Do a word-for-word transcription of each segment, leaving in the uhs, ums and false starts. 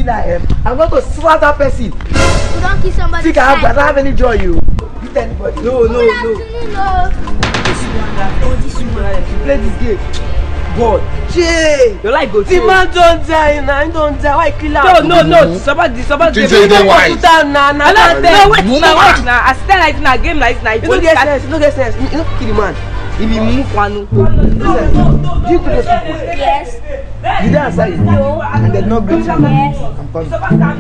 see that um, I'm going to slap that person. You don't kill somebody. See, I don't have any joy, you. Beat anybody. No, no, no. No. This one, oh, this one. Play this game. God. Jay. You like go. The man don't die, nah. He don't die. Why kill him? No, no, no. Somebody, somebody. This ain't wise. Nah, nah, nah. No, wait, nah, wait, nah. I stand like na game like na. You don't get sense. You don't get sense. You don't kill the man. If you move one, you to those people. Yes. You don't answer it. No. And they not greet you. Yes. I'm coming.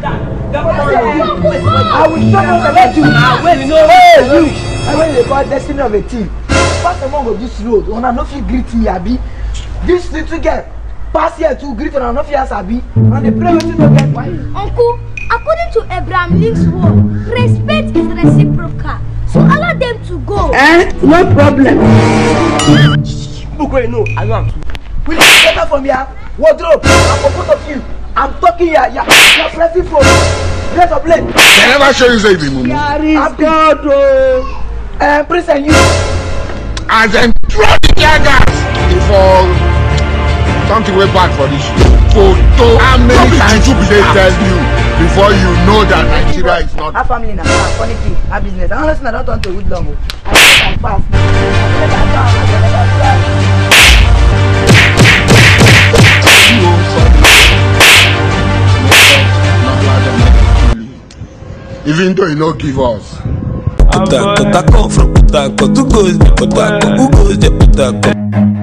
I will stop and let you. Wait, no. Hey, you. I when they call destiny of a team. Pass among of this road. When I know if you greet me, Abi. This little girl pass here to greet and I know if you ask Abi. And they pray with you to get why. Uncle, according to Abraham Lincoln's word, respect is reciprocal. So allow them to go. Eh? No problem. Book no, I want. Will you get up from here? Wardrobe. I'm for both of you. I'm talking here. You're, you're pressing for. Let's play. They never show you say the mumu. I'm God. Oh. Uh, Prince and you. And then throw the tear gas before something way bad for this photo. How many times did they tell you before you know that Nigeria is not? Our family now, funny thing, our business. I honestly I don't want to wood long. I let them pass. I let them pass. I let them pass. Even though you no give us. Putaco, taco, from putaco, tu goes, putaco, who goes, putaco.